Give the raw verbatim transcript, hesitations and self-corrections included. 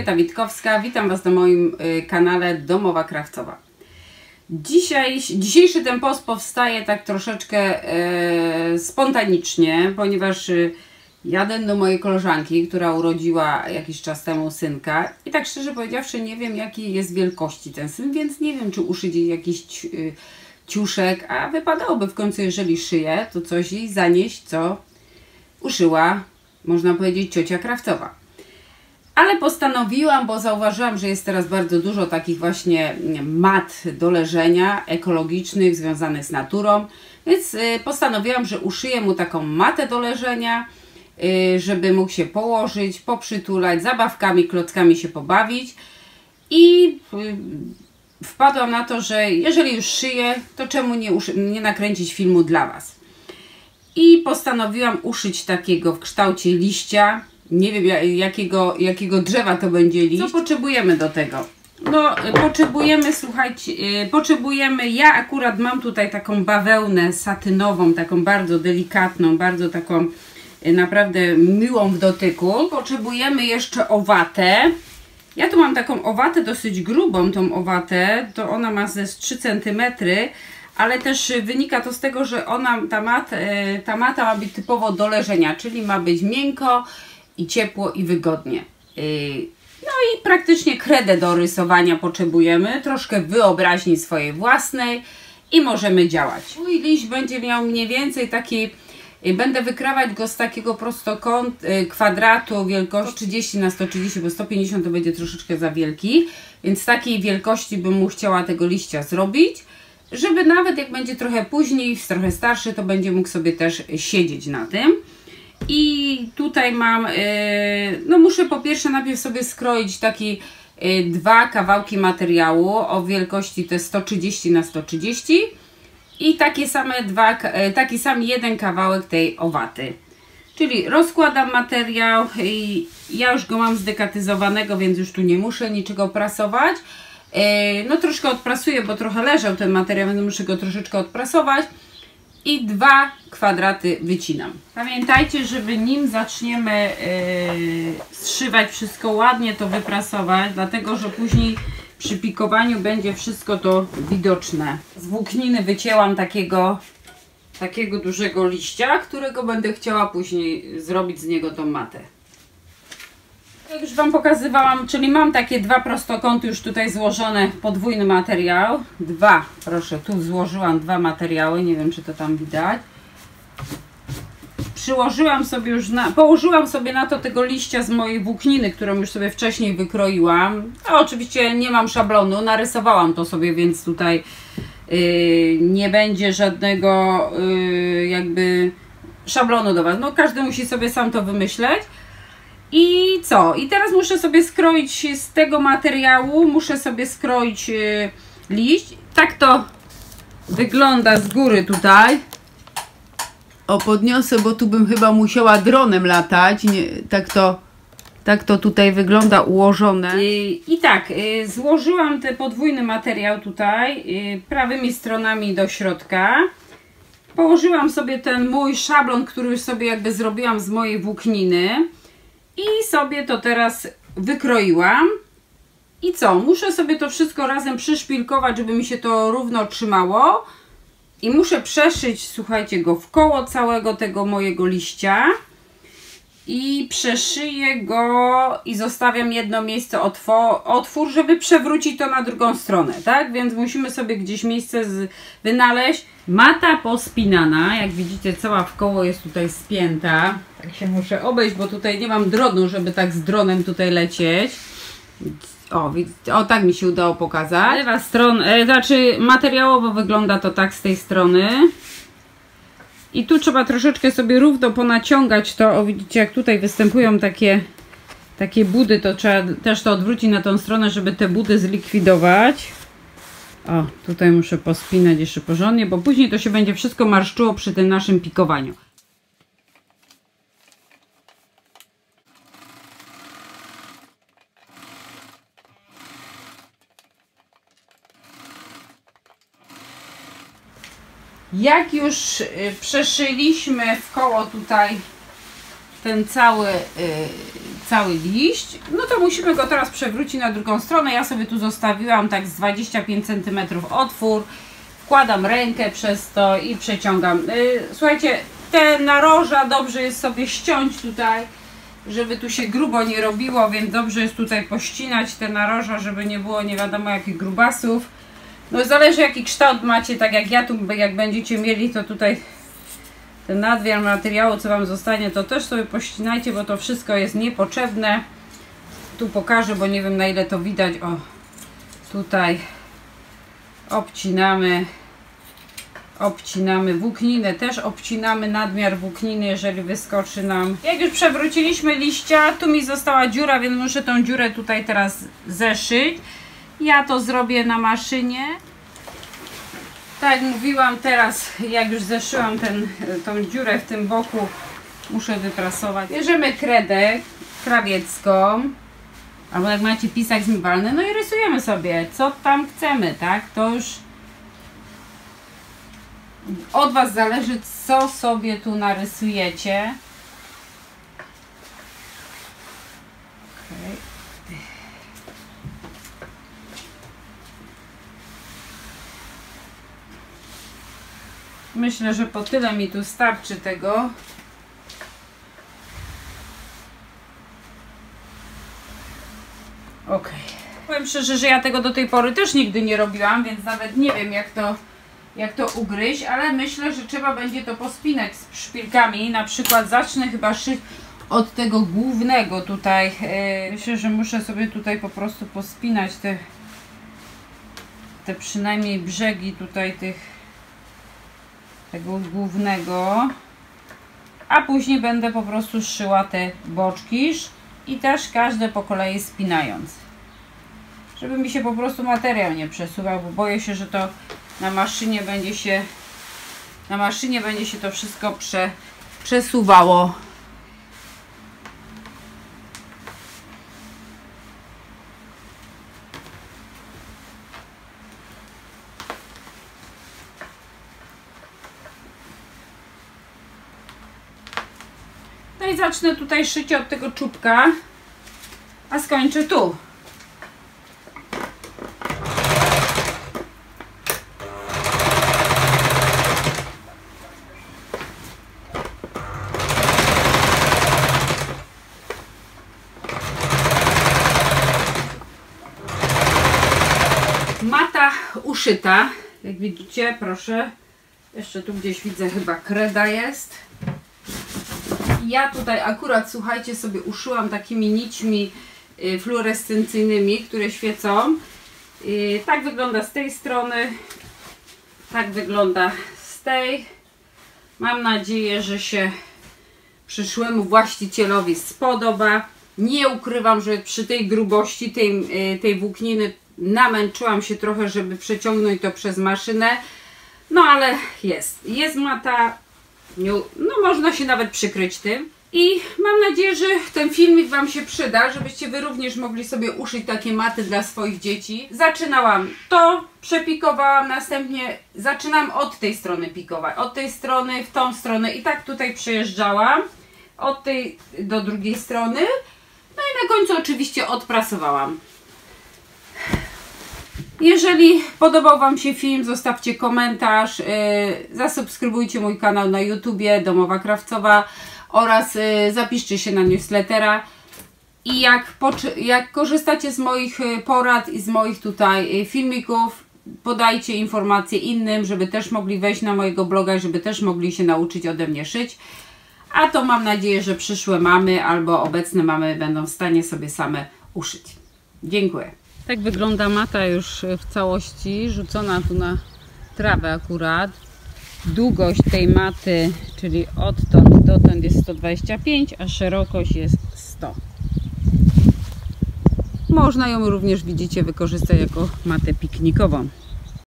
Elżbieta Witkowska, witam Was na moim kanale Domowa Krawcowa. Dzisiaj, dzisiejszy ten post powstaje tak troszeczkę e, spontanicznie, ponieważ jadę do mojej koleżanki, która urodziła jakiś czas temu synka i tak szczerze powiedziawszy nie wiem, jakiej jest wielkości ten syn, więc nie wiem, czy uszyć jej jakiś ciuszek, a wypadałoby w końcu, jeżeli szyję, to coś jej zanieść, co uszyła, można powiedzieć, ciocia Krawcowa. Ale postanowiłam, bo zauważyłam, że jest teraz bardzo dużo takich właśnie mat do leżenia, ekologicznych, związanych z naturą, więc postanowiłam, że uszyję mu taką matę do leżenia, żeby mógł się położyć, poprzytulać, zabawkami, klockami się pobawić. I wpadłam na to, że jeżeli już szyję, to czemu nie, nie nakręcić filmu dla Was. I postanowiłam uszyć takiego w kształcie liścia. Nie wiem jakiego, jakiego drzewa to będzie liść. Co potrzebujemy do tego? No potrzebujemy, słuchajcie, yy, potrzebujemy, ja akurat mam tutaj taką bawełnę satynową, taką bardzo delikatną, bardzo taką yy, naprawdę miłą w dotyku. Potrzebujemy jeszcze owatę. Ja tu mam taką owatę dosyć grubą, tą owatę, to ona ma ze trzy centymetry, ale też wynika to z tego, że ona, ta, mat, yy, ta mata ma być typowo do leżenia, czyli ma być miękko i ciepło i wygodnie. No i praktycznie kredę do rysowania potrzebujemy, troszkę wyobraźni swojej własnej i możemy działać. Mój liść będzie miał mniej więcej taki, będę wykrawać go z takiego prostokąt kwadratu wielkości trzydzieści na sto trzydzieści, bo sto pięćdziesiąt to będzie troszeczkę za wielki, więc takiej wielkości bym mu chciała tego liścia zrobić, żeby nawet jak będzie trochę później, trochę starszy, to będzie mógł sobie też siedzieć na tym. I tutaj mam, yy, no muszę po pierwsze najpierw sobie skroić taki yy, dwa kawałki materiału o wielkości to jest sto trzydzieści na sto trzydzieści i takie same dwa, yy, taki sam jeden kawałek tej owaty. Czyli rozkładam materiał i ja już go mam zdekatyzowanego, więc już tu nie muszę niczego prasować. Yy, no troszkę odprasuję, bo trochę leżał ten materiał, więc muszę go troszeczkę odprasować. I dwa kwadraty wycinam. Pamiętajcie, żeby nim zaczniemy yy, zszywać wszystko ładnie, to wyprasować, dlatego że później przy pikowaniu będzie wszystko to widoczne. Z włókniny wycięłam takiego, takiego dużego liścia, którego będę chciała później zrobić z niego tą matę. Jak już Wam pokazywałam, czyli mam takie dwa prostokąty już tutaj złożone, podwójny materiał. Dwa, proszę, tu złożyłam dwa materiały, nie wiem czy to tam widać. Przyłożyłam sobie już, na, położyłam sobie na to tego liścia z mojej włókniny, którą już sobie wcześniej wykroiłam. A oczywiście nie mam szablonu, narysowałam to sobie, więc tutaj yy, nie będzie żadnego yy, jakby szablonu do Was. No każdy musi sobie sam to wymyśleć. I co? I teraz muszę sobie skroić z tego materiału, muszę sobie skroić yy, liść. Tak to wygląda z góry tutaj. O, podniosę, bo tu bym chyba musiała dronem latać. Nie, tak to, tak to tutaj wygląda ułożone. I, i tak, yy, złożyłam ten podwójny materiał tutaj yy, prawymi stronami do środka. Położyłam sobie ten mój szablon, który już sobie jakby zrobiłam z mojej włókniny. I sobie to teraz wykroiłam. I co? Muszę sobie to wszystko razem przyszpilkować, żeby mi się to równo trzymało. I muszę przeszyć, słuchajcie, go w koło całego tego mojego liścia. I przeszyję go i zostawiam jedno miejsce otwór, żeby przewrócić to na drugą stronę, tak? Więc musimy sobie gdzieś miejsce z, wynaleźć. Mata pospinana, jak widzicie, cała w koło jest tutaj spięta. Tak się muszę obejść, bo tutaj nie mam dronu, żeby tak z dronem tutaj lecieć. O, widzicie, o tak mi się udało pokazać. Lewa strona, e, znaczy materiałowo wygląda to tak z tej strony. I tu trzeba troszeczkę sobie równo ponaciągać to. O, widzicie, jak tutaj występują takie, takie budy, to trzeba też to odwrócić na tą stronę, żeby te budy zlikwidować. O, tutaj muszę pospinać jeszcze porządnie, bo później to się będzie wszystko marszczyło przy tym naszym pikowaniu. Jak już przeszyliśmy w koło tutaj ten cały, yy, cały liść, no to musimy go teraz przewrócić na drugą stronę. Ja sobie tu zostawiłam tak z dwadzieścia pięć centymetrów otwór, wkładam rękę przez to i przeciągam. Yy, słuchajcie, te naroża dobrze jest sobie ściąć tutaj, żeby tu się grubo nie robiło, więc dobrze jest tutaj pościnać te naroża, żeby nie było nie wiadomo jakich grubasów. No zależy jaki kształt macie, tak jak ja tu, jak będziecie mieli, to tutaj ten nadmiar materiału, co wam zostanie, to też sobie pościnajcie, bo to wszystko jest niepotrzebne. Tu pokażę, bo nie wiem na ile to widać. O, tutaj obcinamy. Obcinamy włókninę, też obcinamy nadmiar włókniny, jeżeli wyskoczy nam. Jak już przewróciliśmy liścia, tu mi została dziura, więc muszę tą dziurę tutaj teraz zeszyć. Ja to zrobię na maszynie. Tak jak mówiłam, teraz jak już zeszyłam ten, tą dziurę w tym boku, muszę wyprasować. Bierzemy kredę krawiecką, albo jak macie pisak zmywalny, no i rysujemy sobie, co tam chcemy, tak? To już od was zależy, co sobie tu narysujecie. Okay. Myślę, że po tyle mi tu starczy tego. Ok. Powiem szczerze, że ja tego do tej pory też nigdy nie robiłam, więc nawet nie wiem jak to jak to ugryźć, ale myślę, że trzeba będzie to pospinać z szpilkami. Na przykład zacznę chyba szyć od tego głównego tutaj. Myślę, że muszę sobie tutaj po prostu pospinać te, te przynajmniej brzegi tutaj tych, tego głównego, a później będę po prostu szyła te boczki i też każde po kolei spinając, żeby mi się po prostu materiał nie przesuwał, bo boję się, że to na maszynie będzie się na maszynie będzie się to wszystko prze, przesuwało. No i zacznę tutaj szycie od tego czubka, a skończę tu. Mata uszyta, jak widzicie, proszę, jeszcze tu gdzieś widzę, chyba kreda jest. Ja tutaj akurat, słuchajcie, sobie uszyłam takimi nićmi fluorescencyjnymi, które świecą. Tak wygląda z tej strony, tak wygląda z tej. Mam nadzieję, że się przyszłemu właścicielowi spodoba. Nie ukrywam, że przy tej grubości tej, tej włókniny namęczyłam się trochę, żeby przeciągnąć to przez maszynę. No ale jest. Jest mata. No można się nawet przykryć tym. I mam nadzieję, że ten filmik wam się przyda, żebyście wy również mogli sobie uszyć takie maty dla swoich dzieci. Zaczynałam to, przepikowałam, następnie zaczynam od tej strony pikować. Od tej strony w tą stronę i tak tutaj przejeżdżałam. Od tej do drugiej strony. No i na końcu oczywiście odprasowałam. Jeżeli podobał wam się film, zostawcie komentarz, yy, zasubskrybujcie mój kanał na YouTubie Domowa Krawcowa oraz yy, zapiszcie się na newslettera. I jak, jak korzystacie z moich porad i z moich tutaj filmików, podajcie informacje innym, żeby też mogli wejść na mojego bloga, żeby też mogli się nauczyć ode mnie szyć. A to mam nadzieję, że przyszłe mamy albo obecne mamy będą w stanie sobie same uszyć. Dziękuję. Tak wygląda mata już w całości, rzucona tu na trawę akurat. Długość tej maty, czyli odtąd dotąd jest sto dwadzieścia pięć, a szerokość jest sto. Można ją również, widzicie, wykorzystać jako matę piknikową.